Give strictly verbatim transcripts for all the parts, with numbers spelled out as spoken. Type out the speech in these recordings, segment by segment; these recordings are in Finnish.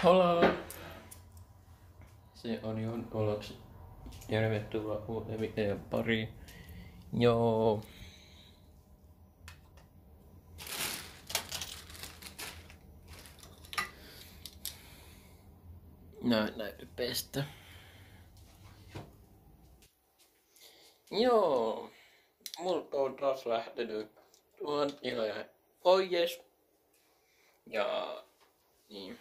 Hola! Se on Jon Oloksi. Tervetuloa uuteen videon pariin. Joo. Näin näytyy pestä. Joo. Multa on taas lähtenyt tuon tilaajan pois. Ja niin.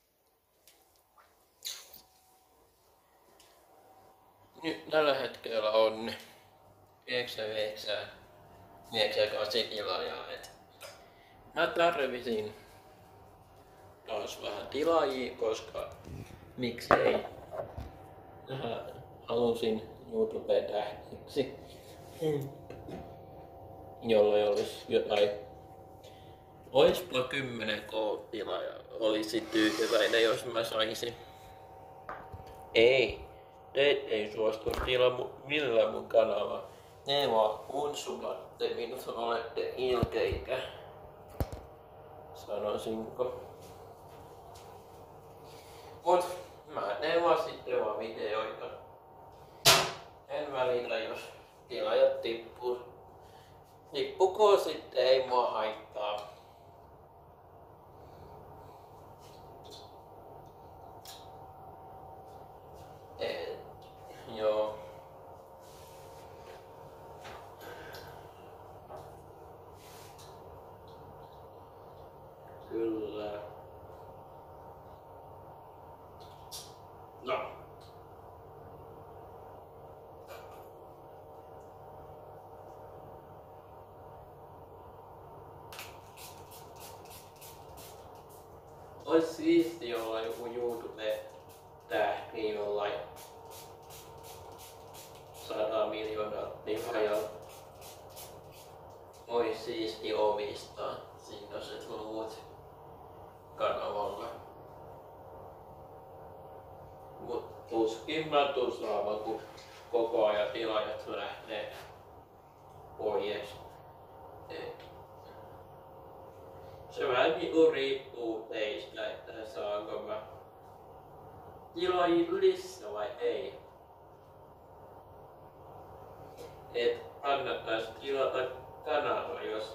Nyt tällä hetkellä on yhdeksänkymmentäyhdeksän yhdeksänkymmentäkahdeksan tilaajaa. Et mä tarvisin taas vähän tilaajia, koska miksei. Mä halusin YouTubeen tähdiksi, jolloin olisi jotain. Oispa kymmenen K-tilaajaa. Olisi tyytyväinen, jos mä saisin. Ei. Te ei suostu tilaa millään mun kanavaa. Ne vaan unsumatte minut, olette ilkeitä. Sanoisinko. Mut mä teen vaan sitten vaan videoita. En välitä, jos tilaajat tippuu. Tippuko sitten, ei mua haittaa. Et, joo. Kyllä. No. Ois siisti olla joku YouTube-tähti jollain sata miljoonaa tilaajaa. Ois siisti omistaa sinnoset luvut kanavalla. Mut tuskin mä tuun saamaan, kun koko ajan tilaajat lähtee pois. Et se vähän niinku riippuu teistä, että saanko mä tilaajia lisää vai ei. Et kannattais tilata kanava, jos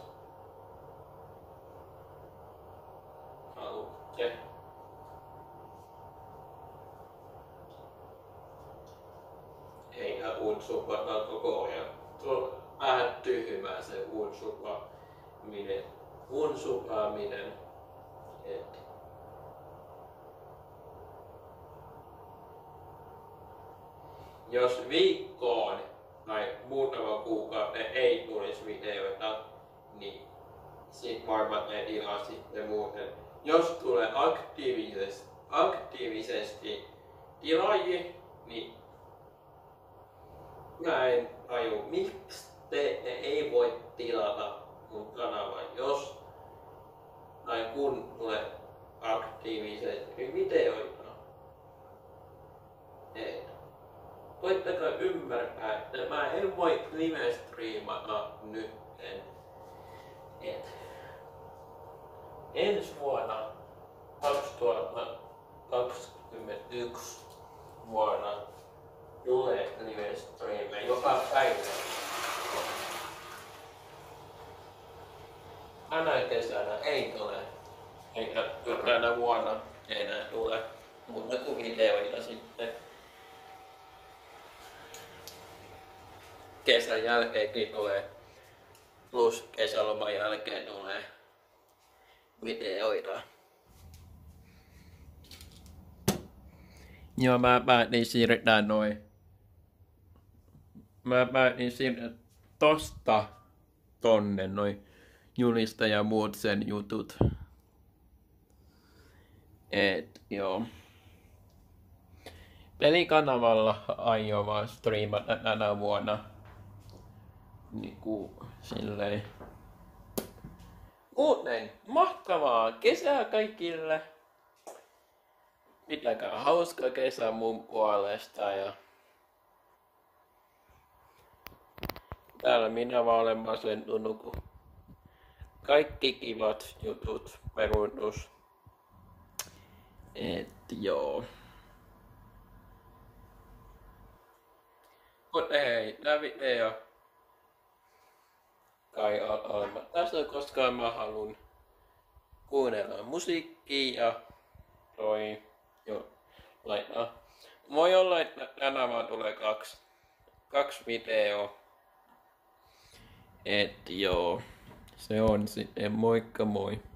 haluatte. Eikä unsupata koko ajan. Tuo on vähän tyhmää se unsupaminen. Unsupaminen. Et jos viikkoon tai muutama kuukauden ei tulisi videoita, niin sit varmaan ne tilaa sitten muuten. Jos tulee aktiivisesti, aktiivisesti tilaajia, niin mä en aju, miksi te ei voi tilata mun kanavaa, jos tai kun tulee aktiivisesti videoita. Et voittakaa ymmärtää, että mä en voi live-striimata nytten. Et ensi vuonna kaksituhattakaksikymmentäyksi vuonna tulee live-striimejä joka päivä. Tänä kesänä ei tule, eikä tänä vuonna enää tule muuta kuin videoita sitten. Kesän jälkeenkin tulee, plus kesäloman jälkeen tulee videoita. Joo, mä päätin siirtää noin. Mä päätin siirtää tosta tonne noin Julista ja muut sen jutut. Et joo. Pelikanavalla aion vaan striimata tänä vuonna. Niinku silleen. Muuten mahtavaa kesää kaikille. Pitäkää hauska kesä mun puolesta ja täällä minä vaan olen masentunut, kun kaikki kivat jutut peruutus. Et joo. Mut hei, tää video kai alma. Tästä koska mä halun kuunnella musiikkia ja toi jo laittaa. Voi olla, että tänään vaan tulee kaksi, kaksi videoa. Et joo, se on sitten moikka moi.